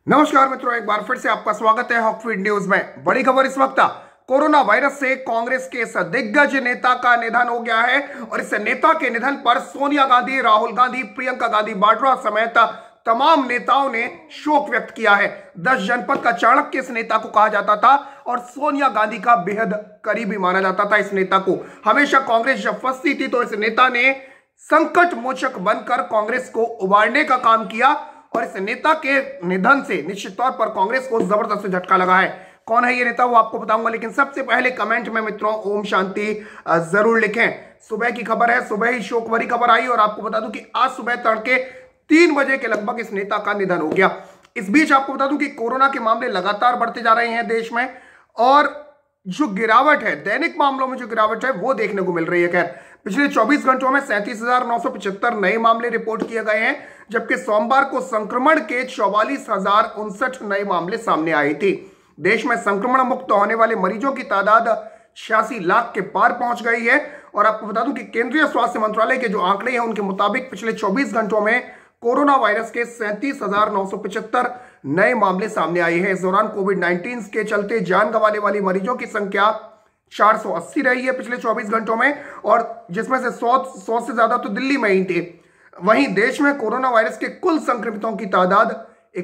नमस्कार मित्रों, एक बार फिर से आपका स्वागत है हॉकफीड न्यूज में। बड़ी खबर इस वक्त, कोरोना वायरस से कांग्रेस के इस दिग्गज नेता का निधन हो गया है और इस नेता के निधन पर सोनिया गांधी, राहुल गांधी, प्रियंका गांधी वाड्रा समेत तमाम नेताओं ने शोक व्यक्त किया है। 10 जनपद का चाणक्य इस नेता को कहा जाता था और सोनिया गांधी का बेहद करीबी माना जाता था। इस नेता को हमेशा कांग्रेस जब फंसती थी तो इस नेता ने संकट मोचक बनकर कांग्रेस को उबारने का काम किया और इस नेता के निधन से निश्चित तौर पर कांग्रेस को जबरदस्त झटका लगा है। कौन है ये नेता वो आपको बताऊंगा, लेकिन सबसे पहले कमेंट में मित्रों ओम शांति जरूर लिखें। सुबह की खबर है, सुबह ही शोक भरी खबर आई और आपको बता दूं कि आज सुबह तड़के 3 बजे के लगभग इस नेता का निधन हो गया। इस बीच आपको बता दूं कि कोरोना के मामले लगातार बढ़ते जा रहे हैं देश में और जो गिरावट है, दैनिक मामलों में जो गिरावट है वो देखने को मिल रही है। खैर, पिछले 24 घंटों में 37,975 नए मामले रिपोर्ट किए गए हैं, जबकि सोमवार को संक्रमण के 44,059 नए मामले सामने आए थे। देश में संक्रमण मुक्त होने वाले मरीजों की तादाद 86 लाख के पार पहुंच गई है और आपको बता दूं कि केंद्रीय स्वास्थ्य मंत्रालय के जो आंकड़े हैं उनके मुताबिक पिछले 24 घंटों में कोरोना वायरस के 37,975 नए मामले सामने आए हैं। इस दौरान कोविड-19 के चलते जान गंवाने वाली मरीजों की संख्या 480 रही है पिछले 24 घंटों में, और जिसमें से 100 से ज्यादा तो दिल्ली में ही थे। वहीं देश में कोरोना वायरस के कुल संक्रमितों की तादाद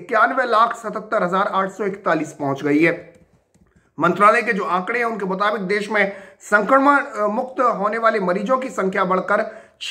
91,77,841 पहुंच गई है। मंत्रालय के जो आंकड़े हैं उनके मुताबिक देश में संक्रमण मुक्त होने वाले मरीजों की संख्या बढ़कर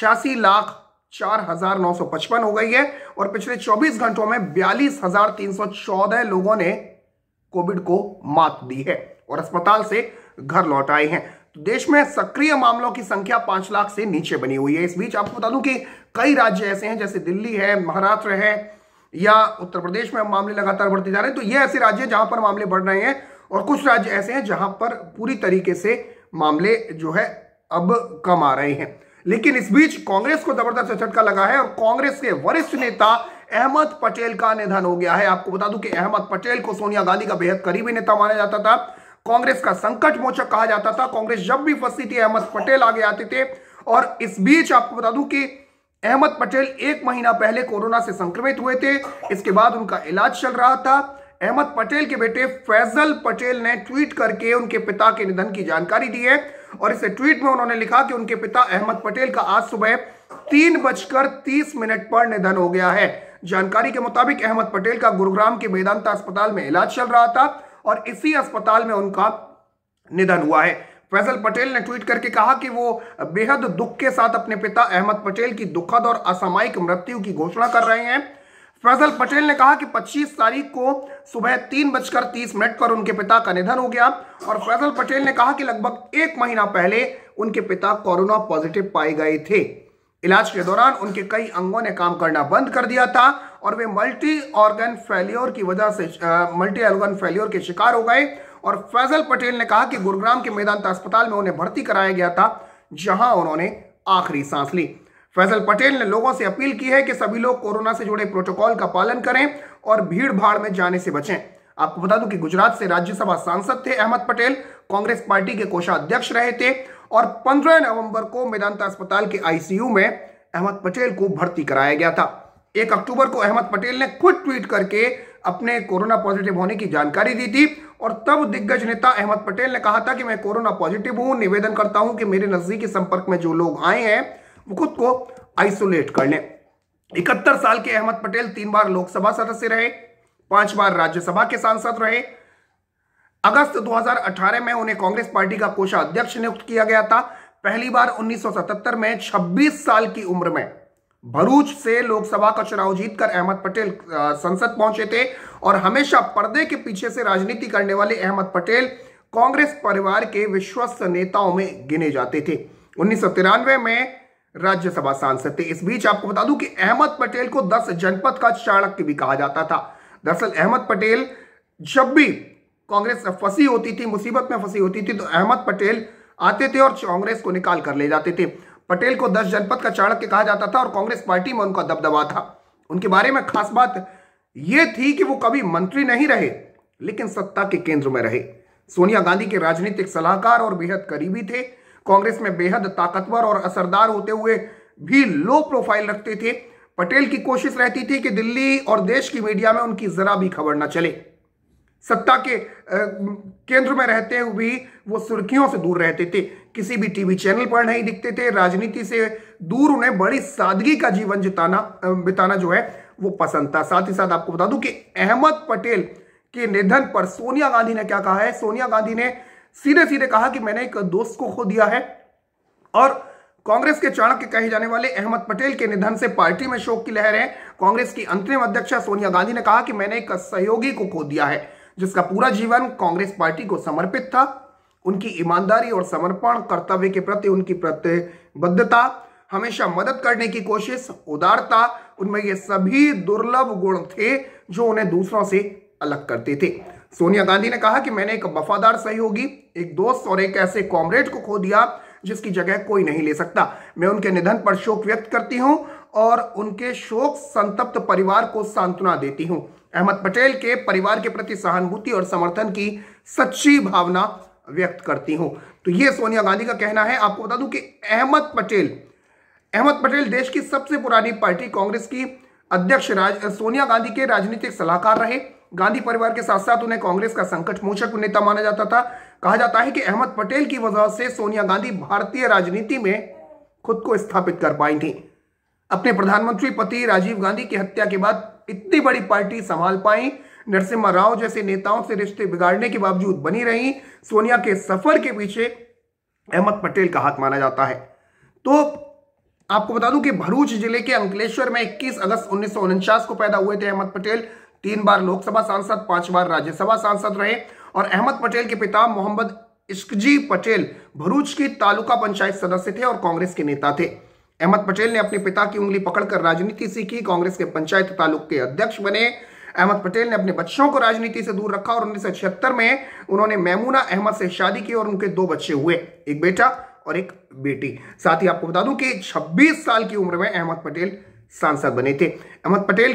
86,04,955 हो गई है और पिछले 24 घंटों में 42,314 लोगों ने कोविड को मात दी है और अस्पताल से घर लौट आए हैं। तो देश में सक्रिय मामलों की संख्या 5 लाख से नीचे बनी हुई है। इस बीच आपको बता दूं कि कई राज्य ऐसे हैं जैसे दिल्ली है, महाराष्ट्र है या उत्तर प्रदेश में मामले लगातार बढ़ते जा रहे हैं। तो ये ऐसे राज्य हैं जहां पर मामले बढ़ रहे हैं और कुछ राज्य ऐसे हैं जहां पर पूरी तरीके से मामले जो है अब कम आ रहे हैं। लेकिन इस बीच कांग्रेस को जबरदस्त झटका लगा है और कांग्रेस के वरिष्ठ नेता अहमद पटेल का निधन हो गया है। आपको बता दूं कि अहमद पटेल को सोनिया गांधी का बेहद करीबी नेता माना जाता था, कांग्रेस का संकट मोचक कहा जाता था। कांग्रेस जब भी फंसती थी अहमद पटेल आगे आते थे और इस बीच आपको बता दूं कि अहमद पटेल 1 महीना पहले कोरोना से संक्रमित हुए थे। इसके बाद उनका इलाज चल रहा था। अहमद पटेल के बेटे फैजल पटेल ने ट्वीट करके उनके पिता के निधन की जानकारी दी है और इस ट्वीट में उन्होंने लिखा कि उनके पिता अहमद पटेल का आज सुबह 3:30 पर निधन हो गया है। जानकारी के मुताबिक अहमद पटेल का गुरुग्राम के मेदांता अस्पताल में इलाज चल रहा था और इसी अस्पताल में उनका निधन हुआ है। फैजल पटेल ने ट्वीट करके कहा कि वो बेहद दुख के साथ अपने पिता अहमद पटेल की दुखद और असामयिक मृत्यु की घोषणा कर रहे हैं। फैजल पटेल ने कहा कि 25 तारीख को सुबह 3:30 पर उनके पिता का निधन हो गया और फैजल पटेल ने कहा कि लगभग 1 महीना पहले उनके पिता कोरोना पॉजिटिव पाए गए थे। इलाज के दौरान उनके कई अंगों ने काम करना बंद कर दिया था और वे मल्टी ऑर्गन फेलियर के शिकार हो गए और फैजल पटेल ने कहा कि गुरुग्राम के मेदांता अस्पताल में उन्हें भर्ती कराया गया था, जहां उन्होंने आखिरी सांस ली। फैजल पटेल ने लोगों से अपील की है कि सभी लोग कोरोना से जुड़े प्रोटोकॉल का पालन करें और भीड़ भाड़ में जाने से बचें। आपको बता दूं कि गुजरात से राज्यसभा सांसद थे अहमद पटेल, कांग्रेस पार्टी के कोषाध्यक्ष रहे थे और 15 नवंबर को मेदांता अस्पताल के आईसीयू में अहमद पटेल को भर्ती कराया गया था। 1 अक्टूबर को अहमद पटेल ने खुद ट्वीट करके अपने कोरोना पॉजिटिव होने की जानकारी दी थी और तब दिग्गज नेता अहमद पटेल ने कहा था कि मैं कोरोना पॉजिटिव हूं, निवेदन करता हूं कि मेरे नजदीकी संपर्क में जो लोग आए हैं वो खुद को आइसोलेट कर लें। 71 साल के अहमद पटेल 3 बार लोकसभा सदस्य रहे, 5 बार राज्यसभा के सांसद रहे। अगस्त 2018 में उन्हें कांग्रेस पार्टी का कोषाध्यक्ष नियुक्त किया गया था। पहली बार 1977 में 26 साल की उम्र में भरूच से लोकसभा का चुनाव जीतकर अहमद पटेल संसद पहुंचे थे और हमेशा पर्दे के पीछे से राजनीति करने वाले अहमद पटेल कांग्रेस परिवार के विश्वस्त नेताओं में गिने जाते थे। 1993 में राज्यसभा सांसद थे। इस बीच आपको बता दूं कि अहमद पटेल को 10 जनपद का चाणक्य भी कहा जाता था। दरअसल अहमद पटेल जब भी कांग्रेस फंसी होती थी, मुसीबत में फंसी होती थी, तो अहमद पटेल आते थे और कांग्रेस को निकाल कर ले जाते थे। पटेल को 10 जनपद का चाणक्य कहा जाता था और कांग्रेस पार्टी में उनका दबदबा था। उनके बारे में खास बात यह थी कि वो कभी मंत्री नहीं रहे लेकिन सत्ता के केंद्र में रहे। सोनिया गांधी के राजनीतिक सलाहकार और बेहद करीबी थे। कांग्रेस में बेहद ताकतवर और असरदार होते हुए भी लो प्रोफाइल रखते थे। पटेल की कोशिश रहती थी कि दिल्ली और देश की मीडिया में उनकी जरा भी खबर न चले। सत्ता के केंद्र में रहते हुए भी वो सुर्खियों से दूर रहते थे, किसी भी टीवी चैनल पर नहीं दिखते थे। राजनीति से दूर उन्हें बड़ी सादगी का जीवन बिताना जो है वो पसंद था। साथ ही साथ आपको बता दूं कि अहमद पटेल के निधन पर सोनिया गांधी ने क्या कहा है। सोनिया गांधी ने सीधे सीधे कहा कि मैंने एक दोस्त को खो दिया है, और कांग्रेस के चाणक्य कहे जाने वाले अहमद पटेल के निधन से पार्टी में शोक की लहर है। कांग्रेस की अंतरिम अध्यक्षा सोनिया गांधी ने कहा कि मैंने एक सहयोगी को खो दिया है जिसका पूरा जीवन कांग्रेस पार्टी को समर्पित था। उनकी ईमानदारी और समर्पण, कर्तव्य के प्रति उनकी प्रतिबद्धता, हमेशा मदद करने की कोशिश, उदारता, उनमें ये सभी दुर्लभ गुण थे जो उन्हें दूसरों से अलग करते थे। सोनिया गांधी ने कहा कि मैंने एक वफादार सहयोगी, एक दोस्त और एक ऐसे कॉमरेड को खो दिया जिसकी जगह कोई नहीं ले सकता। मैं उनके निधन पर शोक व्यक्त करती हूं और उनके शोक संतप्त परिवार को सांत्वना देती हूं। अहमद पटेल के परिवार के प्रति सहानुभूति और समर्थन की सच्ची भावना व्यक्त करती हूं। तो यह सोनिया गांधी का कहना है। आपको बता दूं कि अहमद पटेल देश की सबसे पुरानी पार्टी कांग्रेस की अध्यक्ष सोनिया गांधी के राजनीतिक सलाहकार रहे। गांधी परिवार के साथ साथ उन्हें कांग्रेस का संकट मोचक नेता माना जाता था। कहा जाता है कि अहमद पटेल की वजह से सोनिया गांधी भारतीय राजनीति में खुद को स्थापित कर पाई थी। अपने प्रधानमंत्री पति राजीव गांधी की हत्या के बाद इतनी बड़ी पार्टी संभाल पाई। नरसिम्हा राव जैसे नेताओं से रिश्ते बिगाड़ने के बावजूद बनी रही। सोनिया के सफर के पीछे अहमद पटेल का हाथ माना जाता है। तो आपको बता दूं कि भरूच जिले के अंकलेश्वर में 21 अगस्त 1949 को पैदा हुए थे अहमद पटेल। 3 बार लोकसभा सांसद, 5 बार राज्यसभा सांसद रहे। और अहमद पटेल के पिता मोहम्मद इश्कजी पटेल भरूच की तालुका पंचायत सदस्य थे और कांग्रेस के नेता थे। अहमद पटेल ने अपने पिता की उंगली पकड़कर राजनीति सीखी, कांग्रेस के पंचायत तालुक के अध्यक्ष बने। अहमद पटेल ने अपने बच्चों को राजनीति से दूर रखा और 1976 में उन्होंने मैमूना अहमद से शादी की और उनके 2 बच्चे हुए, एक बेटा और एक बेटी। साथ ही आपको बता दूं कि 26 साल की उम्र में अहमद पटेल सांसद बने थे। अहमद पटेल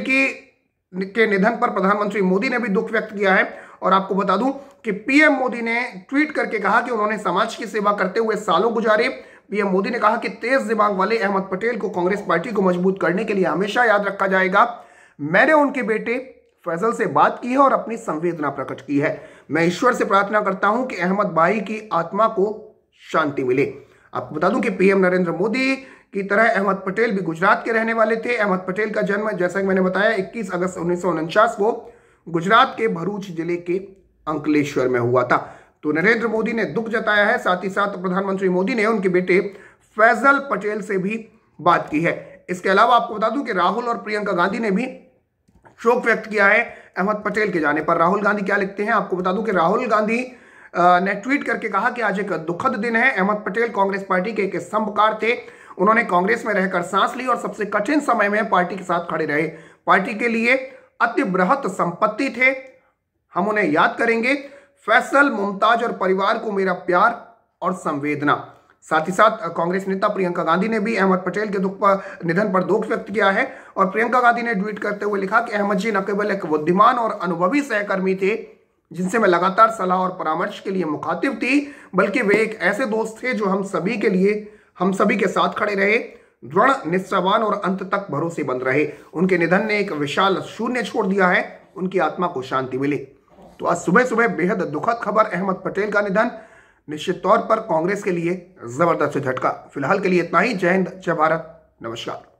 के निधन पर प्रधानमंत्री मोदी ने भी दुख व्यक्त किया है। और आपको बता दूं कि पीएम मोदी ने ट्वीट करके कहा कि उन्होंने समाज की सेवा करते हुए सालों गुजारे। पीएम मोदी ने कहा कि तेज दिमाग वाले अहमद पटेल को कांग्रेस पार्टी को मजबूत करने के लिए हमेशा याद रखा जाएगा। मैंने उनके बेटे फैसल से बात की है और अपनी संवेदना प्रकट की है। मैं ईश्वर से प्रार्थना करता हूं कि अहमद भाई की आत्मा को शांति मिले। आपको बता दूं कि पीएम नरेंद्र मोदी की तरह अहमद पटेल भी गुजरात के रहने वाले थे। अहमद पटेल का जन्म, जैसा कि मैंने बताया, 21 अगस्त 1949 को गुजरात के भरूच जिले के अंकलेश्वर में हुआ था। तो नरेंद्र मोदी ने दुख जताया है। साथ ही साथ प्रधानमंत्री मोदी ने उनके बेटे फैसल पटेल से भी बात की है। इसके अलावा आपको बता दूं कि राहुल और प्रियंका गांधी ने भी शोक व्यक्त किया है अहमद पटेल के जाने पर। राहुल गांधी क्या लिखते हैं, आपको बता दूं कि राहुल गांधी ने ट्वीट करके कहा कि आज एक दुखद दिन है। अहमद पटेल कांग्रेस पार्टी के एक स्तंभकार थे। उन्होंने कांग्रेस में रहकर सांस ली और सबसे कठिन समय में पार्टी के साथ खड़े रहे। पार्टी के लिए अति बृहत संपत्ति थे, हम उन्हें याद करेंगे। फैसल, मुमताज और परिवार को मेरा प्यार और संवेदना। साथ ही साथ कांग्रेस नेता प्रियंका गांधी ने भी अहमद पटेल के निधन पर दुख व्यक्त किया है। और प्रियंका गांधी ने ट्वीट करते हुए लिखा कि अहमद जी न केवल एक बुद्धिमान और अनुभवी सहकर्मी थे जिनसे मैं लगातार सलाह और परामर्श के लिए मुखातिब थी, बल्कि वे एक ऐसे दोस्त थे जो हम सभी के साथ खड़े रहे, दृढ़, निष्ठावान और अंत तक भरोसेमंद रहे। उनके निधन ने एक विशाल शून्य छोड़ दिया है, उनकी आत्मा को शांति मिले। तो आज सुबह सुबह बेहद दुखद खबर, अहमद पटेल का निधन निश्चित तौर पर कांग्रेस के लिए जबरदस्त झटका। फिलहाल के लिए इतना ही। जय हिंद, जय भारत, नमस्कार।